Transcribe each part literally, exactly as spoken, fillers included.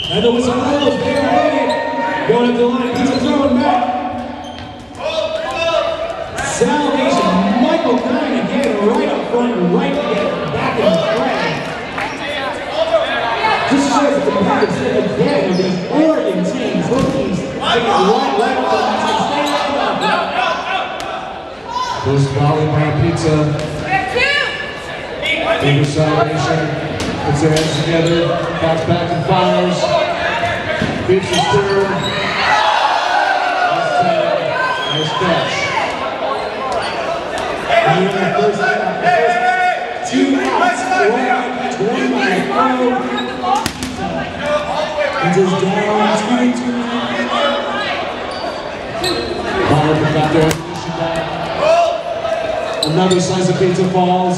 And the whistle blows, they are ready. Going up the line, pizza throwing back. Salvation, Michael Kine again, right up front, right again, back in the fray. Just shows the competitive again of these Oregon teams. Both teams taking right, right up the line. Post volley by Pizza. Bigger Salvation puts their hands together, backs back and fires. Pizza's third. Nice tag. Nice catch. And the first, the first two outs, one twenty by four. Pizza's down two two. Ball got their ammunition back. Another slice of pizza falls.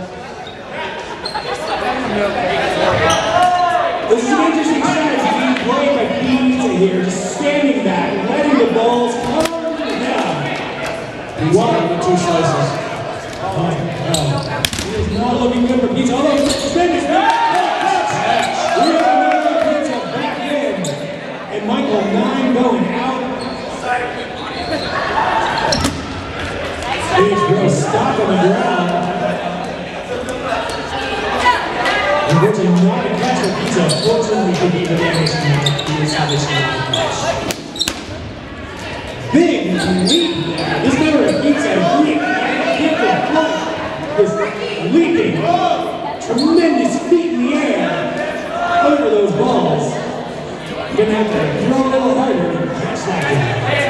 This is an interesting strategy being played by Pizza here, just standing back, letting the balls come down. Pizza got the two slices. Oh, no. It is not looking good for Pizza, although he's spinning. We have another Pizza back in. And Michael Kine going out. Big throw stop on the ground. And which is not a catch for Pizza. Fortunately, could be the damage to the establishment. Big leap there. This number of Pizza leap. Hit the front. Is leaping. Tremendous feet in the air over those balls. You're gonna have to throw a little harder to catch that guy.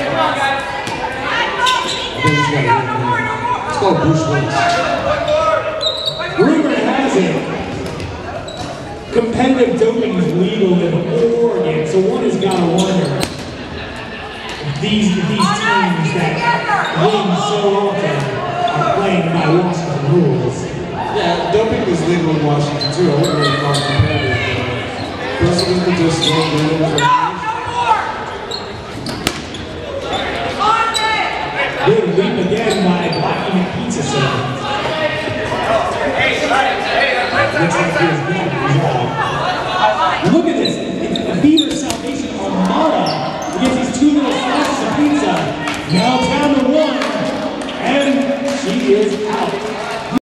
It's called Bruce Willis. Rumor has it, competitive doping is legal in Oregon, so one has got to wonder if these, these teams that win so often are playing by Washington rules. Yeah, doping is legal in Washington too. I wouldn't really call it competitive. President could just go Big leap again by Blackie McPizza. Looks like he is back. Look at this.